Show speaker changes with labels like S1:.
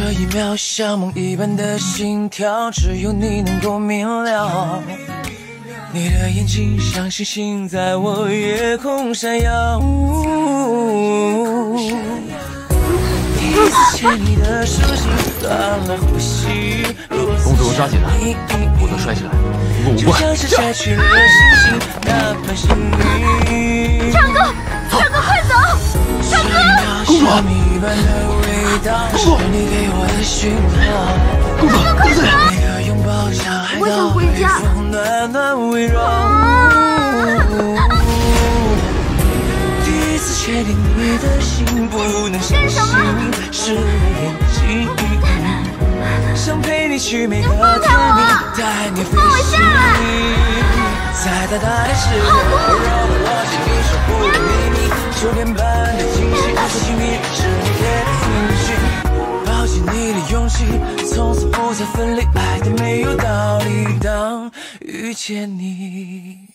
S1: 这一秒像梦一般的心跳，只有你能够明了。你的眼睛像星星在我夜空闪耀。第一次牵你的手心，断了呼吸。
S2: 公主抓紧了，不能摔起来，不过我不会。
S3: 唱歌，唱歌，快走！唱歌！
S2: 公主，公主，公主，快点！
S3: 我想回家。
S1: 第一次确定你的心，不能相信是眼睛。想陪你去每个天地，带你飞行。在大大的世界，让我握紧你守护的秘密，秋天般的惊喜，小心翼翼是你给的应许，抱紧你的勇气，从此不再分离，爱的没有道理。当遇见你。